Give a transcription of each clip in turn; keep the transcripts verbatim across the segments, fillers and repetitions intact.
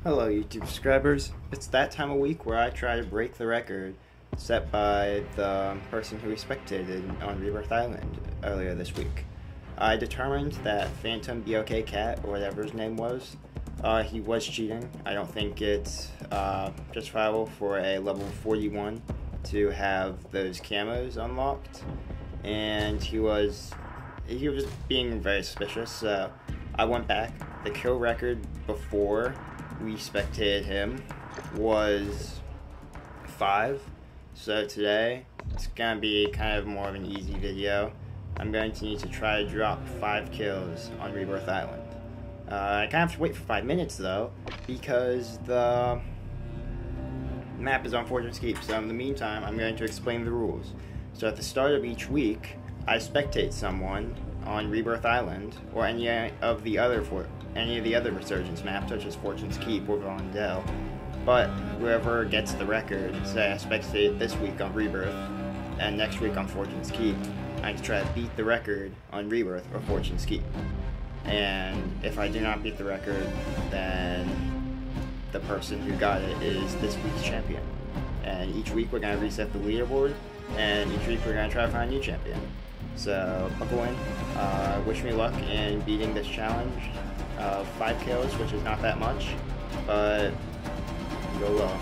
Hello, YouTube subscribers. It's that time of week where I try to break the record set by the person who we spectated on Rebirth Island earlier this week. I determined that Phantom B O K Cat, or whatever his name was, uh, he was cheating. I don't think it's uh, justifiable for a level forty-one to have those camos unlocked, and he was he was being very suspicious. So I went back. The kill record before we spectated him was five. So today it's gonna be kind of more of an easy video. I'm going to need to try to drop five kills on Rebirth Island. Uh, I kind of have to wait for five minutes though, because the map is on Fortune's Keep. So in the meantime, I'm going to explain the rules. So at the start of each week, I spectate someone on Rebirth Island or any of the other for any of the other Resurgence maps, such as Fortune's Keep or Vondel. But whoever gets the record, say I spectated this week on Rebirth and next week on Fortune's Keep, I can try to beat the record on Rebirth or Fortune's Keep. And if I do not beat the record, then the person who got it is this week's champion. And each week we're going to reset the leaderboard, and each week we're going to try to find a new champion. So buckle in. Uh, wish me luck in beating this challenge of five kills, which is not that much, but go low.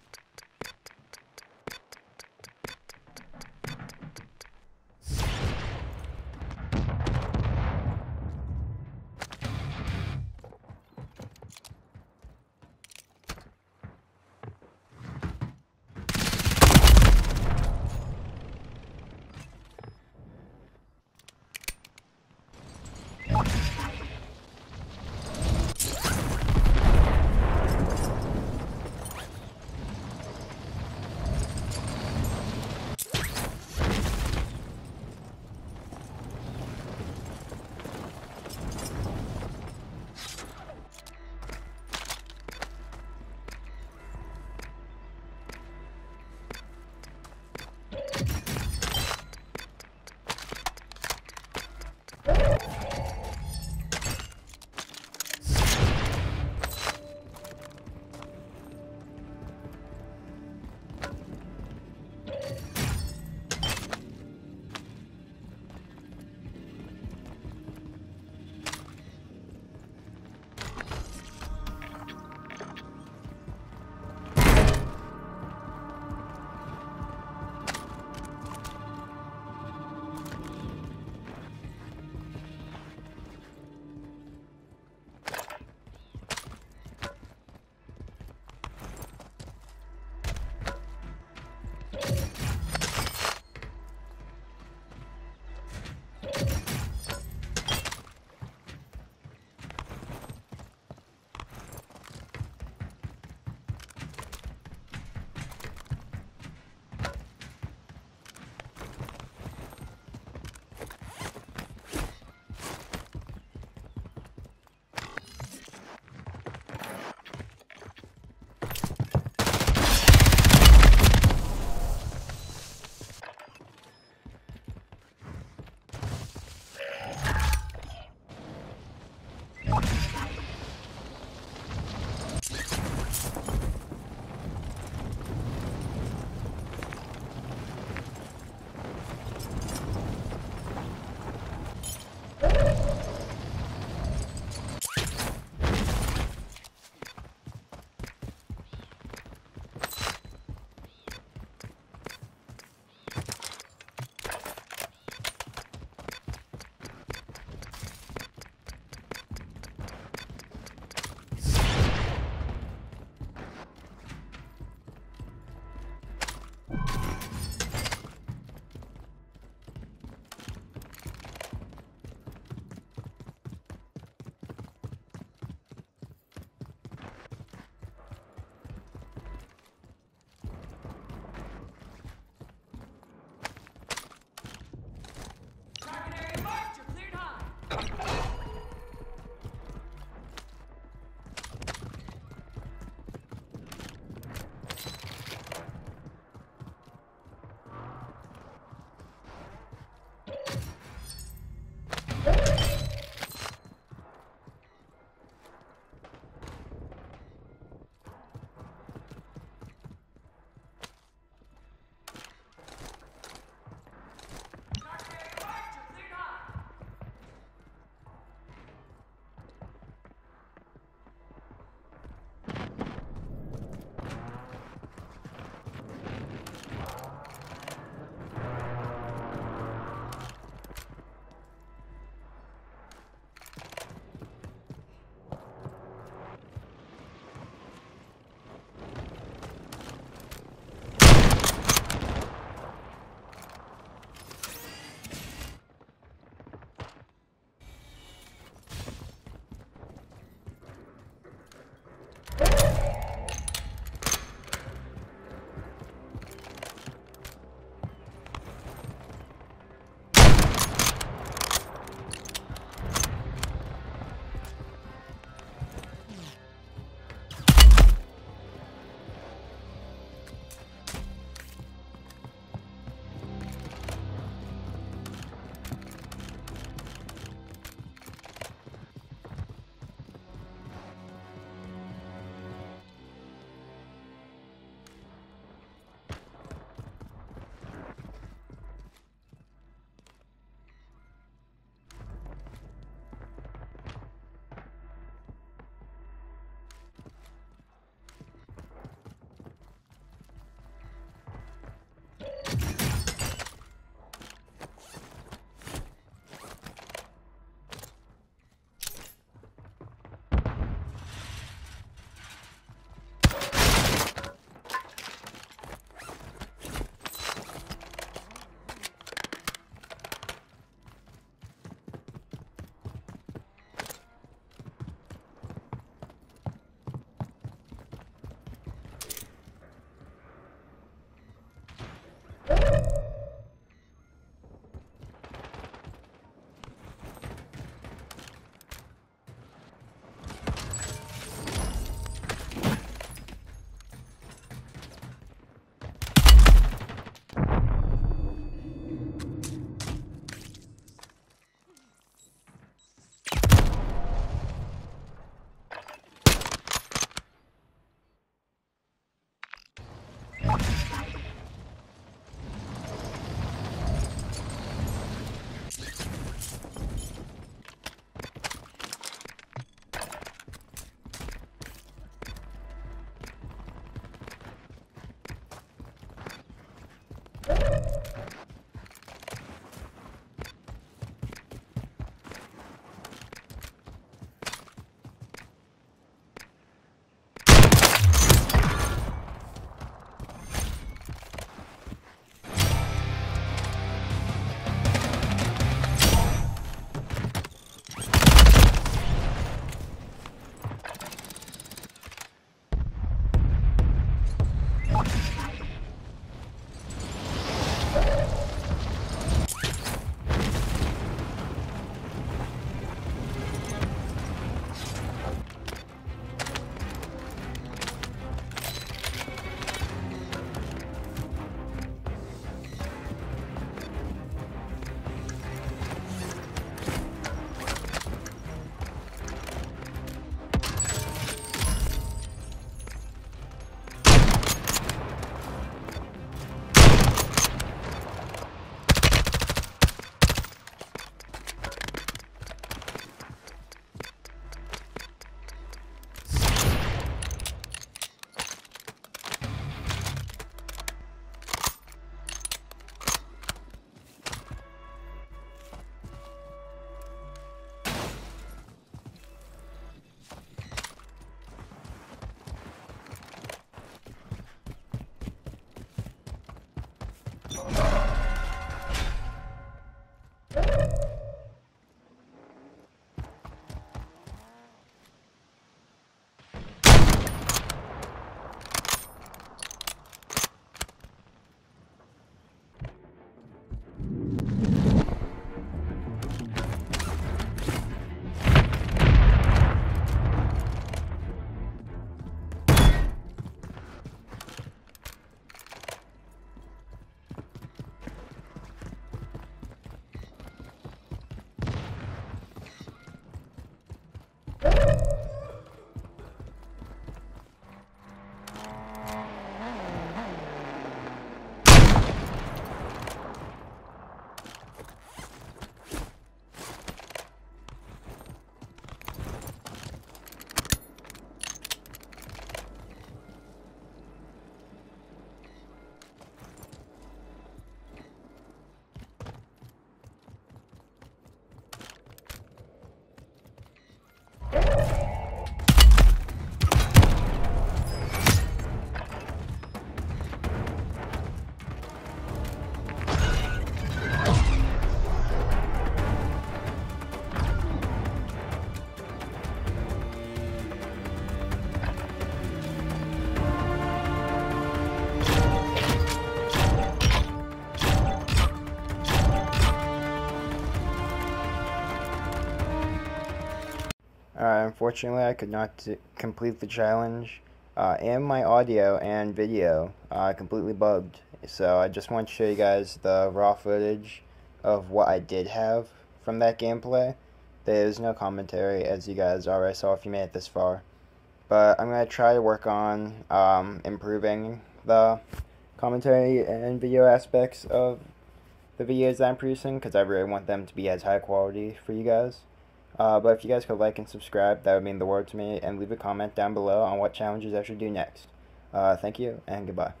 unfortunately, I could not t- complete the challenge, uh, and my audio and video uh, completely bugged. So I just want to show you guys the raw footage of what I did have from that gameplay. There's no commentary, as you guys already saw if you made it this far. But I'm going to try to work on um, improving the commentary and video aspects of the videos that I'm producing, because I really want them to be as high quality for you guys. Uh, but if you guys could like and subscribe, that would mean the world to me, and leave a comment down below on what challenges I should do next. Uh, thank you, and goodbye.